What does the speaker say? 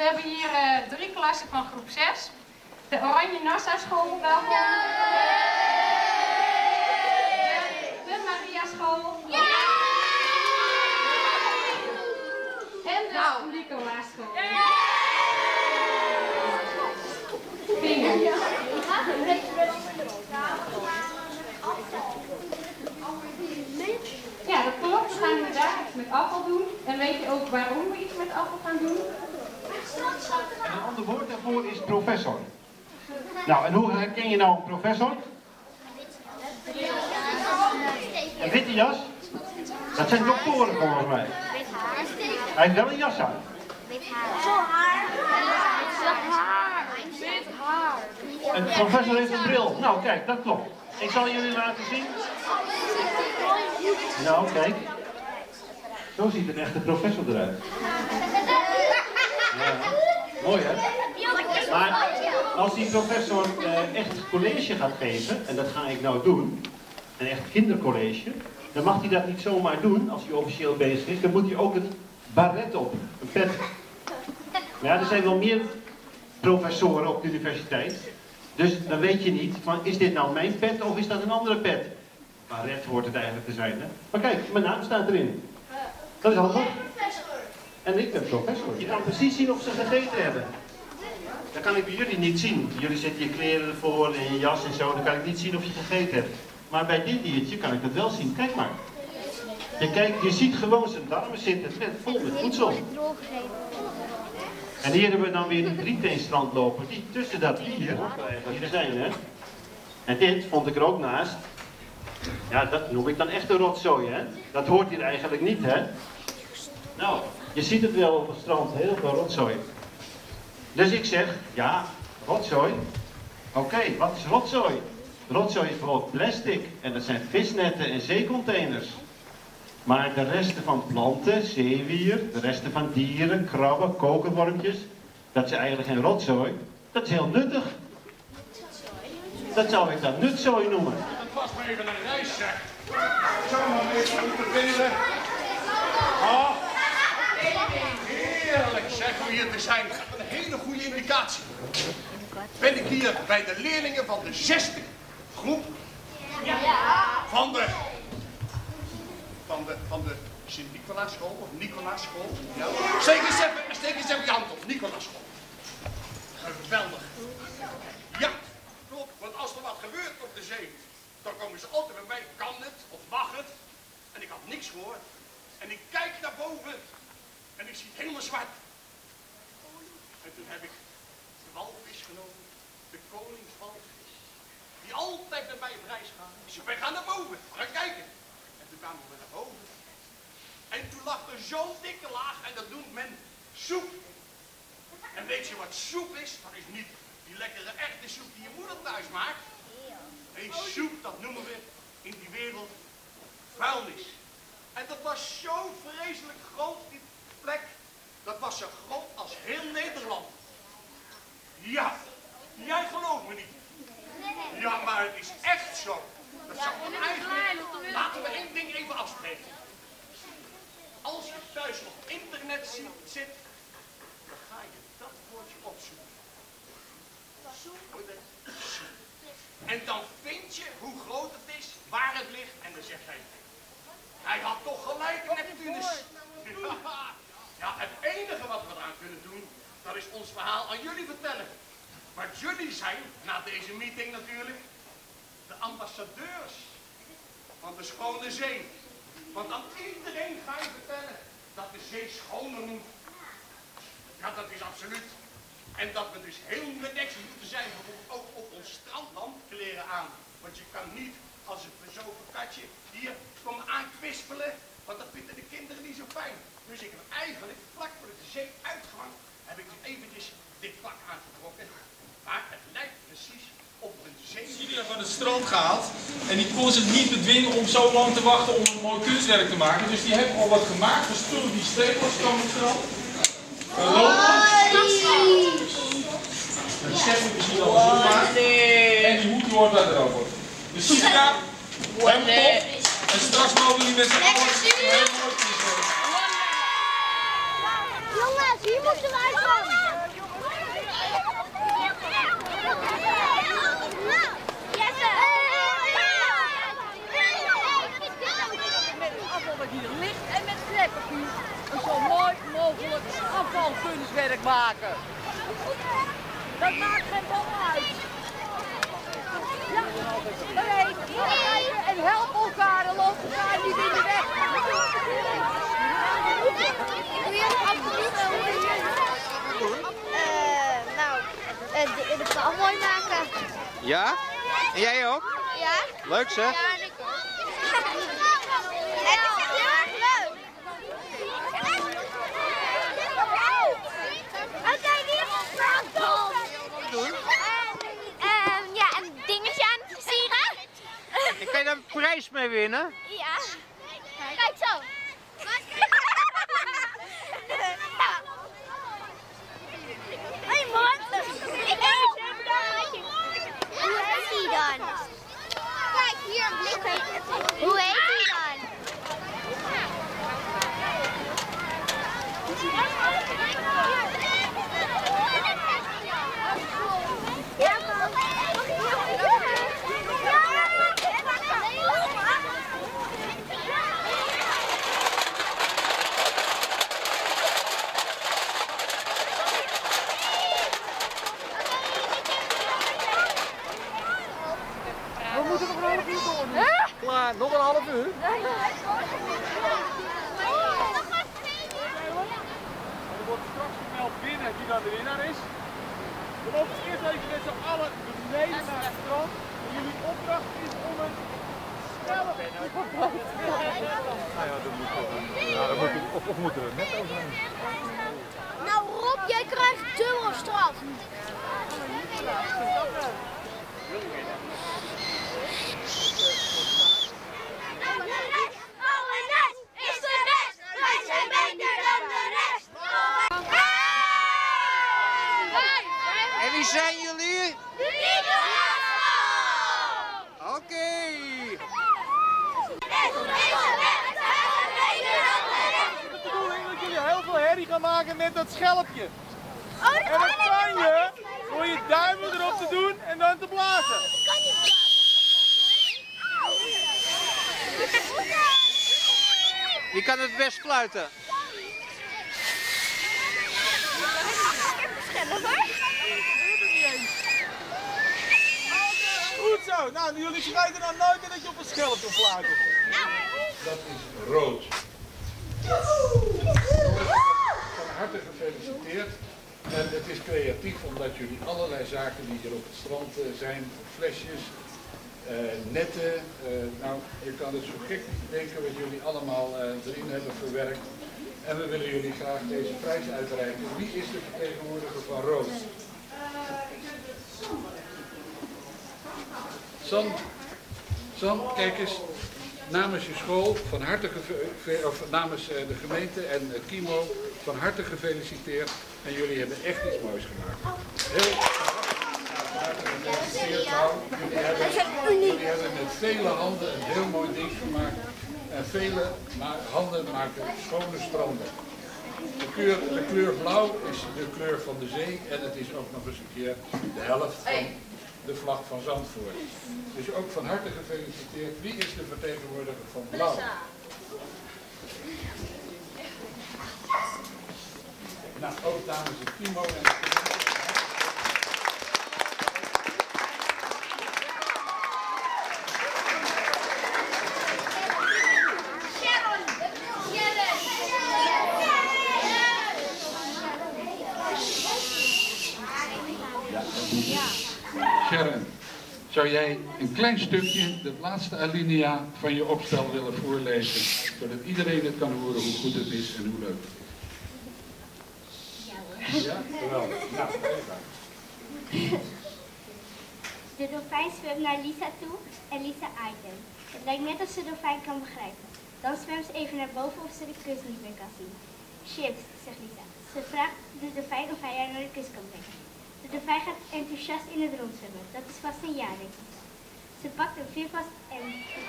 We hebben hier 3 klassen van groep 6. De Oranje Nassau School, welkom. De Maria School. En de Nicolaas School. Ja, dat klopt. We gaan inderdaad iets met afval doen. En weet je ook waarom we iets met afval gaan doen? En een ander woord daarvoor is professor. Nou, en hoe herken je nou een professor? Een witte jas? Dat zijn doktoren volgens mij. Hij heeft wel een jas aan. Zo haar. Wit haar. Een professor heeft een bril. Nou, kijk, dat klopt. Ik zal jullie laten zien. Nou, kijk. Zo ziet een echte professor eruit. Ja, mooi hè? Maar als die professor echt college gaat geven, en dat ga ik nou doen, een echt kindercollege, dan mag hij dat niet zomaar doen als hij officieel bezig is. Dan moet hij ook het baret op, een pet. Ja, er zijn wel meer professoren op de universiteit. Dus dan weet je niet, van, is dit nou mijn pet of is dat een andere pet? Baret hoort het eigenlijk te zijn, hè? Maar kijk, mijn naam staat erin. Dat is handig. En ik ben professor. Je kan precies zien of ze gegeten hebben. Dat kan ik bij jullie niet zien. Jullie zetten je kleren ervoor en je jas en zo. Dan kan ik niet zien of je gegeten hebt. Maar bij dit diertje kan ik dat wel zien. Kijk maar. Je ziet gewoon zijn darmen zitten vol met voedsel. En hier hebben we dan weer die drieteenstrand lopen. Die tussen dat dier hier zijn, hè. En dit vond ik er ook naast. Ja, dat noem ik dan echt een rotzooi, hè. Dat hoort hier eigenlijk niet, hè. Nou, je ziet het wel op het strand, heel veel rotzooi. Dus ik zeg, ja, rotzooi. Oké, wat is rotzooi? Rotzooi is bijvoorbeeld plastic en dat zijn visnetten en zeecontainers. Maar de resten van planten, zeewier, de resten van dieren, krabben, kokerwormpjes, dat is eigenlijk geen rotzooi. Dat is heel nuttig. Dat zou ik dan nutzooi noemen. Dat was maar even een reis, zeg. Zo maar even moeten vinden. Oh. Heerlijk zeg om hier te zijn. Een hele goede indicatie. Ben ik hier bij de leerlingen van de 6e groep? Ja. Van de Sint-Nicolaas school of Nicolaas school? Ja. Steek eens even je hand op. Nicolaas school. Geweldig. Ja, klopt. Want als er wat gebeurt op de zee, dan komen ze altijd bij mij. Kan het of mag het? En ik had niks gehoord. En ik kijk naar boven en ik zie het helemaal zwart. En toen heb ik de walvis genomen, de koningswalvis, die altijd met mij op reis gaan. Ik zei, wij gaan naar boven, we gaan kijken. En toen kwamen we naar boven. En toen lag er zo'n dikke laag en dat noemt men soep. En weet je wat soep is? Dat is niet die lekkere echte soep die je moeder thuis maakt. Nee, soep, dat noemen we in die wereld vuilnis. En dat was zo vreselijk groot, die plek. Dat was zo groot als heel Nederland. Ja, jij gelooft me niet. Ja, maar het is echt zo. Dat zou eigenlijk... Laten we één ding even afspreken. Als je thuis op internet zit, dan ga je dat woordje opzoeken. En dan vind je hoe groot het is, waar het ligt, en dan zegt hij had toch gelijk, Neptunus. Ja, het enige wat we eraan kunnen doen, dat is ons verhaal aan jullie vertellen. Maar jullie zijn, na deze meeting natuurlijk, de ambassadeurs van de schone zee. Want aan iedereen ga je vertellen dat de zee schoner moet. Ja, dat is absoluut. En dat we dus heel bedekt moeten zijn, bijvoorbeeld ook op ons strandland, kleren aan. Want je kan niet als een verzopen katje hier komen aankwispelen, want dat vinden de kinderen niet zo fijn. Dus ik heb eigenlijk vlak voor de zeeuitgang heb ik eventjes dit pak aangetrokken. Maar het lijkt precies op een zee. Celia van het strand gehaald en die kon zich niet bedwingen om zo lang te wachten om een mooi kunstwerk te maken. Dus die heeft al wat gemaakt van spullen die streepels van het strand. Een schep moet misschien al zo maken. En die hoed hoort daar erover. Dus Celia, helemaal top. En straks mogen jullie met z'n allen heel mooi kunstwerk. Jongens, hier moeten we uitkomen. werk maken. Dat maakt geen bal uit. Ja, nee, en help elkaar en loop elkaar niet in de weg. De bal mooi maken. Ja? En jij ook? Ja. Leuk zeg. Ja, en ik ook. Het is echt heel erg leuk. Oké, wie heeft ons bal? Doen? Ja, een dingetje aan het versieren. En kan je daar een prijs mee winnen? Ja. Kijk zo. Hé man. Hoe heet die dan? Kijk, hier een blik. Hoe heet die dan? Ja, We moeten nog een half uur door. Klaar, nog een half uur. Er wordt straks gemeld binnen wie dan de winnaar is. We lopen eerst even met z'n allen beneden naar het strand. En jullie opdracht is om een snelle... Nou ja, dat moet toch een... Ja, dat moet, of moeten we het net overheen? nou Rob, jij krijgt dubbel straf. ONS is de best, wij zijn beter dan de rest. En wie zijn jullie? Oké. De bedoeling dat jullie heel veel herrie gaan maken met dat schelpje. En dat kan je door je duimen erop te doen en dan te blazen. Wie kan het best fluiten? Goed zo. Nou, jullie vergeten dan nooit meer dat je op een schelp kan fluiten. Dat is rood. Van harte gefeliciteerd. En het is creatief omdat jullie allerlei zaken die hier op het strand zijn, flesjes, netten, nou je kan het zo gek niet denken wat jullie allemaal erin hebben verwerkt. En we willen jullie graag deze prijs uitreiken. Wie is de vertegenwoordiger van Rood? San, kijk eens, namens je school, van harte namens de gemeente en Kimo, van harte gefeliciteerd. En jullie hebben echt iets moois gemaakt. Heel van harte gefeliciteerd. Jullie hebben met vele handen een heel mooi ding gemaakt. En vele handen maken schone stranden. De kleur blauw is de kleur van de zee en het is ook nog eens een keer de helft van de vlag van Zandvoort. Dus ook van harte gefeliciteerd. Wie is de vertegenwoordiger van blauw? Nou, ook namens het Kimo en de Sharon, zou jij een klein stukje, de laatste alinea van je opstel willen voorlezen, zodat iedereen het kan horen hoe goed het is en hoe leuk het is? Ja, geweldig. Nou, De dolfijn zwemt naar Lisa toe en Lisa aait hem. Het lijkt net alsof de dolfijn kan begrijpen. Dan zwemt ze even naar boven of ze de kus niet meer kan zien. Chips, zegt Lisa. Ze vraagt de dolfijn of hij haar naar de kus kan brengen. De dolfijn gaat enthousiast in het rond zwemmen. Dat is vast een ja, denkt Lisa. Ze pakt een veer vast en